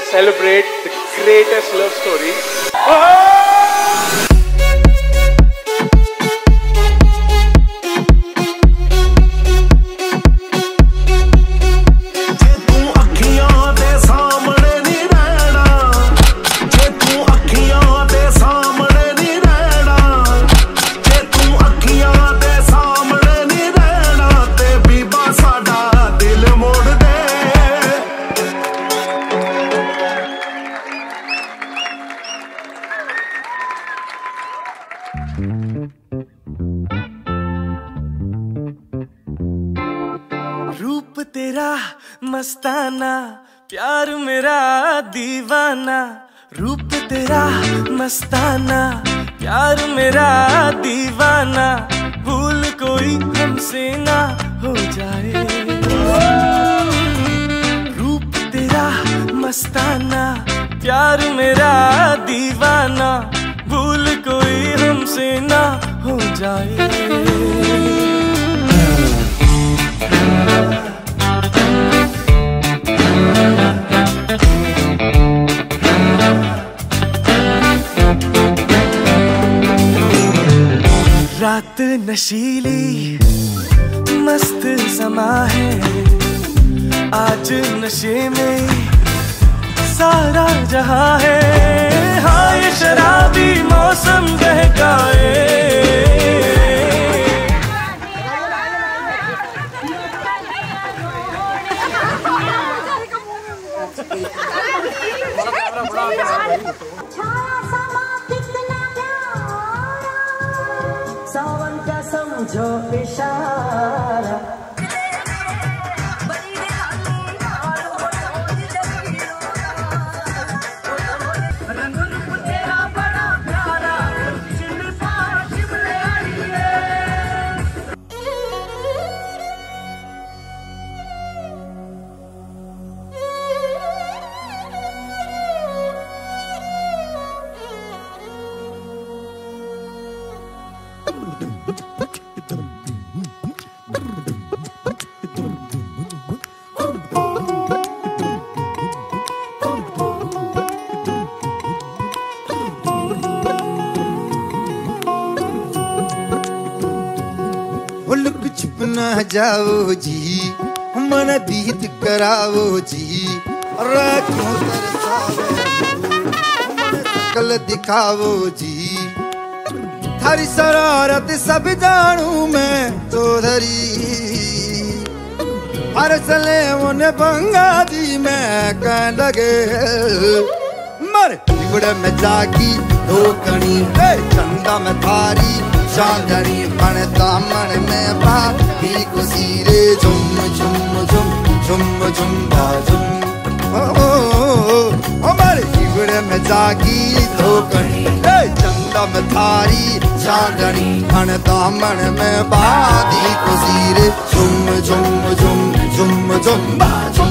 celebrate the greatest love story. रूप तेरा मस्ताना, प्यार मेरा दीवाना। रूप तेरा मस्ताना, प्यार मेरा दीवाना। भूल कोई हमसे ना हो जाए। रूप तेरा मस्ताना, प्यार मेरा दीवाना। भूल कोई हमसे ना हो जाए। रात नशीली मस्त समा है, आज नशे में सारा जहां है। हाँ ये शराबी मौसम बहकाए। सावन का समझो इशारा। लुक छुप ना जाओ जी, मन बीत कराओ जी। क्यों तरसावे कल दिखाओ जी। थारी शरारत सब जानू मैं चौधरी। हर सले उन्हें बंगा दी मैं कह लगे। मर बिगड़ में जागी धोकनी, चंदा में थारी चांदनी। बन दामन में बाती कुसीरे। झुम झुम झुम झुम झुम बाजुम। हमारे बिगड़ में जागी धोकनी, चंदा में थारी चांदनी। बन दामन में बाती कुसीरे। झुम झुम झुम झुम झुम बाजुम।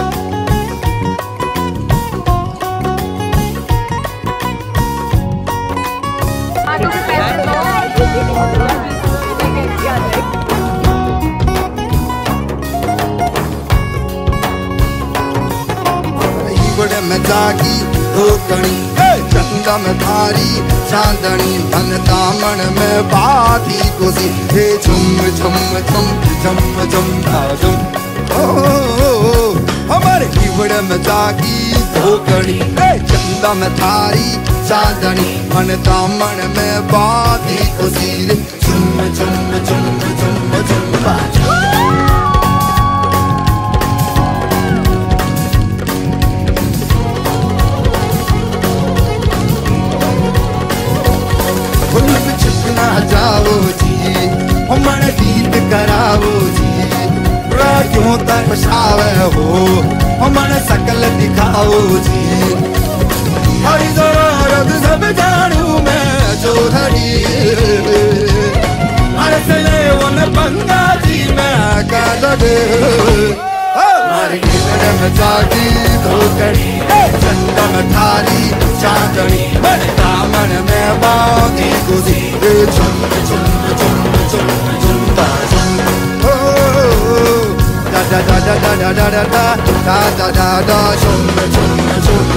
में जागी धोकनी, चंदा में थारी चांदनी। बन दामन में बाती कोसी। हे झुम झुम झुम झुम झुम झुम। हमारे कीवड़ में जागी धोकनी, चंदा में थारी चांदनी। बन दामन में बाती कोसी। झुम झुम झुम झुम झुम। जाओ जी, मन बीत कराओ जी। क्यों तरसावे हो मन सकल दिखाओ जी। हरी जरूरत सब जानू मैं चौधरी। हर सले उन बंगा जी मैं कह लगे। हमारे गिरने में जागी धोकनी, चंदा में थारी चांदनी। बन दामन में बाती गुजी। झुम झुम झुम झुम झुम झुम। da da da da da da da da da da da da, shum shum shum.